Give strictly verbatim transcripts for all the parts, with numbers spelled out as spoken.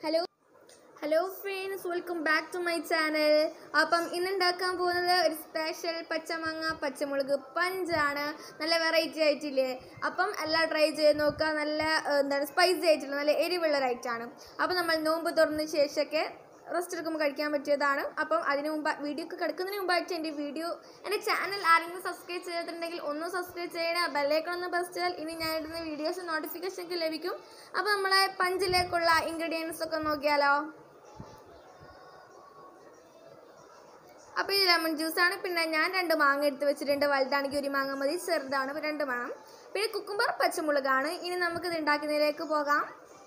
Hello, hello friends, welcome back to my channel. അപ്പം ഇന്ന് ഉണ്ടാക്കാൻ പോകുന്നത് ഒരു സ്പെഷ്യൽ പച്ചമാങ്ങ പച്ചമുളക് പഞ്ചാണ്. നല്ല വെറൈറ്റി ആയിട്ടില്ലേ? അപ്പം എല്ലാം ട്രൈ ചെയ്ത് നോക്കുക. നല്ല എന്താണ് സ്പൈസി ആയിട്ടുള്ള നല്ല എരിവുള്ള ഐറ്റാണ്. അപ്പം നമ്മൾ നോമ്പ് തുറന്ന ശേഷമൊക്കെ റെസ്റ്റ് എടുക്കുമ്പോൾ കഴിക്കാൻ പറ്റിയതാണ്. അപ്പം അതിന് മുമ്പ് വീഡിയോ ഒക്കെ കിടക്കുന്നതിന് മുമ്പായിട്ട് എൻ്റെ വീഡിയോ എൻ്റെ ചാനൽ ആരെങ്കിലും സബ്സ്ക്രൈബ് ചെയ്തിട്ടുണ്ടെങ്കിൽ ഒന്ന് സബ്സ്ക്രൈബ് ചെയ്യണം. ബെല്ലൈക്കൺ ഒന്ന് പ്രസ് ചെയ്താൽ ഇനി ഞാൻ ഇടുന്ന വീഡിയോസ് നോട്ടിഫിക്കേഷൻ ഒക്കെ ലഭിക്കും. അപ്പോൾ നമ്മളെ പഞ്ചിലേക്കുള്ള ഇൻഗ്രീഡിയൻസ് ഒക്കെ നോക്കിയാലോ. അപ്പോൾ ഈ ലെമൺ ജ്യൂസാണ്. പിന്നെ ഞാൻ രണ്ട് മാങ്ങ എടുത്ത് വെച്ചിട്ടുണ്ട്. വലുതാണെങ്കിൽ ഒരു മാങ്ങ മതി, ചെറുതാണ് രണ്ട് വേണം. പിന്നെ കുക്കുംബർ പച്ചമുളകാണ്. ഇനി നമുക്കിത് ഉണ്ടാക്കുന്നതിലേക്ക് പോകാം.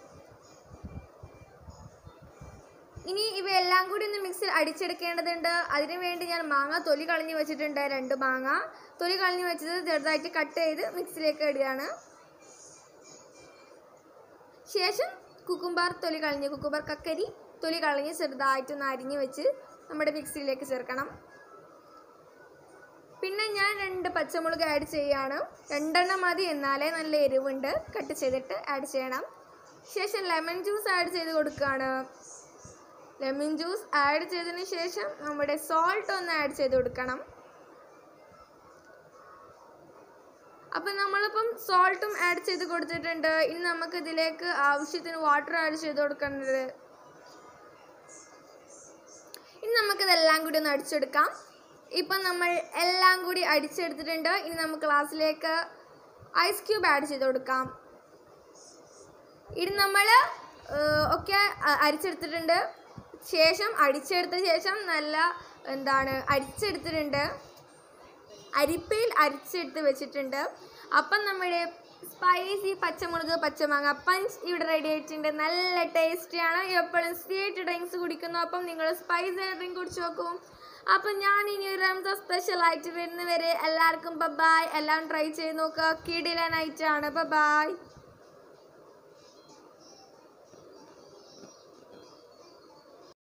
ഇനി ഇവയെല്ലാം കൂടി ഒന്ന് മിക്സിയിൽ അടിച്ചെടുക്കേണ്ടതുണ്ട്. അതിനു വേണ്ടി ഞാൻ മാങ്ങ തൊലി കളഞ്ഞ് വെച്ചിട്ടുണ്ട്. രണ്ട് മാങ്ങ തൊലി കളഞ്ഞ് വെച്ചത് ചെറുതായിട്ട് കട്ട് ചെയ്ത് മിക്സിയിലേക്ക് ഇടുകയാണ്. ശേഷം കുക്കുംബർ തൊലി കളഞ്ഞ് കുക്കുംബർ കക്കരി തൊലി കളഞ്ഞ് ചെറുതായിട്ടൊന്ന് അരിഞ്ഞ് വെച്ച് നമ്മുടെ മിക്സിയിലേക്ക് ചേർക്കണം. പിന്നെ ഞാൻ രണ്ട് പച്ചമുളക് ആഡ് ചെയ്യുകയാണ്. രണ്ടെണ്ണം മതി, എന്നാലേ നല്ല എരിവുണ്ട്. കട്ട് ചെയ്തിട്ട് ആഡ് ചെയ്യണം. ശേഷം ലെമൺ ജ്യൂസ് ആഡ് ചെയ്ത് കൊടുക്കുകയാണ്. ലെമൺ ജ്യൂസ് ആഡ് ചെയ്തതിന് ശേഷം നമ്മുടെ സോൾട്ട് ഒന്ന് ആഡ് ചെയ്ത് കൊടുക്കണം. അപ്പം നമ്മളിപ്പം സോൾട്ടും ആഡ് ചെയ്ത് കൊടുത്തിട്ടുണ്ട്. ഇനി നമുക്ക് ഇതിലേക്ക് ആവശ്യത്തിന് വാട്ടർ ആഡ് ചെയ്ത് കൊടുക്കേണ്ടത്. ഇനി നമുക്കിതെല്ലാം കൂടി ഒന്ന് അടിച്ചെടുക്കാം. ഇപ്പം നമ്മൾ എല്ലാം കൂടി അടിച്ചെടുത്തിട്ടുണ്ട്. ഇനി നമുക്ക് ഗ്ലാസ്സിലേക്ക് ഐസ് ക്യൂബ് ആഡ് ചെയ്ത് കൊടുക്കാം. ഇനി നമ്മൾ ഒക്കെ അരിച്ചെടുത്തിട്ടുണ്ട്. ശേഷം അടിച്ചെടുത്ത ശേഷം നല്ല എന്താണ് അരിച്ചെടുത്തിട്ടുണ്ട്. അരിപ്പയിൽ അരിച്ചെടുത്ത് വെച്ചിട്ടുണ്ട്. അപ്പം നമ്മുടെ സ്പൈസി പച്ചമുളക് പച്ചമാങ്ങ പഞ്ച് ഇവിടെ റെഡി ആയിട്ടുണ്ട്. നല്ല ടേസ്റ്റിയാണ്. എപ്പോഴും സ്വീറ്റ് ഡ്രിങ്ക്സ് കുടിക്കുന്നു. അപ്പം നിങ്ങൾ സ്പൈസി ഡ്രിങ്ക് കുടിച്ച് നോക്കും. അപ്പം ഞാൻ ഇനി ഒരു റംസാൻ സ്പെഷ്യലായിട്ട് വരുന്നവരെ എല്ലാവർക്കും ബൈ. എല്ലാം ട്രൈ ചെയ്ത് നോക്കുക. കിടിലനായിട്ടാണ്. ബൈ.